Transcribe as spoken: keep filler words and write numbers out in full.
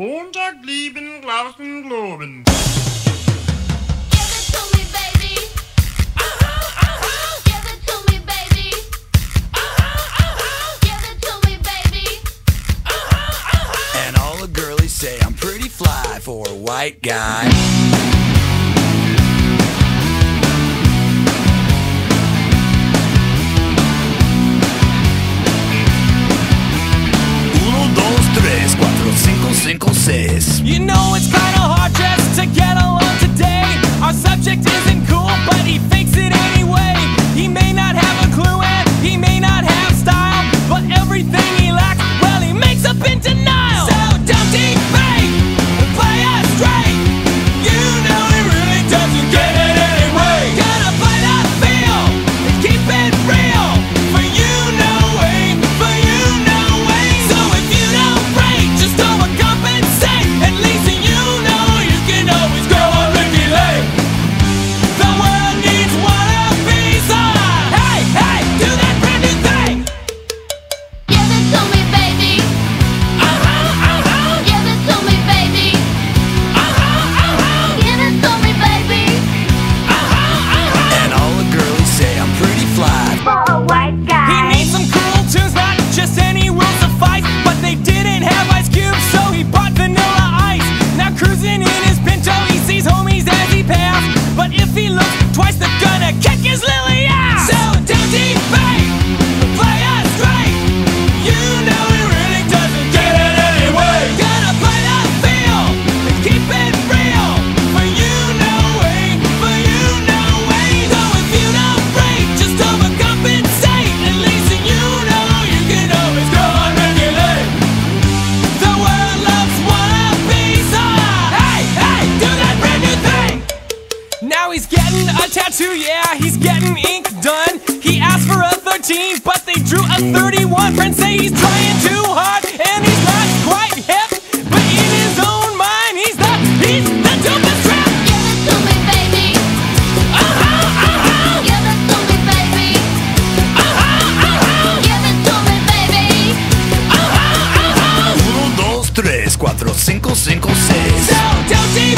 Montag lieben, Glauben, Globen. Give it to me, baby. Uh-huh, uh-huh. Give it to me, baby. Uh-huh, uh-huh. Give it to me, baby. Uh-huh, uh-huh. And all the girlies say I'm pretty fly for a white guy. Uno, dos, tres, cuatro, cinco, cinco, seis. You know it's kinda hard just to get along today. Our subject isn't cool, but he fakes it anyway. He may not have a clue and he may not have style, but everything he lacks, well, he makes up in denial. So don't debate, play us straight. You know he really doesn't get it anyway. Gotta play that feel and keep it real. For you, no way, for you, no way. So if you don't break, just overcompensate. At least you know you can always go on Ricky Lake. The world needs one of these. Ah, hey, hey, do that brand new thing. Give it to me, baby. Uh-huh, uh-huh, Give it to me, baby. uh-huh, uh-huh, Give it to me, baby. uh-huh, uh-huh. And all the girlies say I'm pretty fly. For a white He guy. needs some cool tunes, not just any will suffice. But they didn't have Ice Cube, so he bought Vanilla Ice. Now cruising in his Pinto, he sees homies as he pass. But if he looks twice, they're gonna kick his lily ass. So don't debate, play us straight. You know he really doesn't get it anyway. Gotta play that feel and keep it real. For you, no way, for you, no way. So if you don't break, just overcompensate. At least you know you can always go on regulate. The world loves wannabes. Ah, hey, hey, do that brand new thing. Now he's getting a tattoo, yeah, he's getting ink done. He asked for a thirteen, but they drew a thirty-one. Friends say he's trying too hard, and he's not quite hip. But in his own mind, he's the, he's the dopest trap. Give it to me, baby. Uh-huh, uh-huh, Give it to me, baby. uh-huh, uh-huh, Give it to me, baby. uh-huh, uh-huh. Uno, dos, tres, cuatro, cinco, cinco, seis. So don't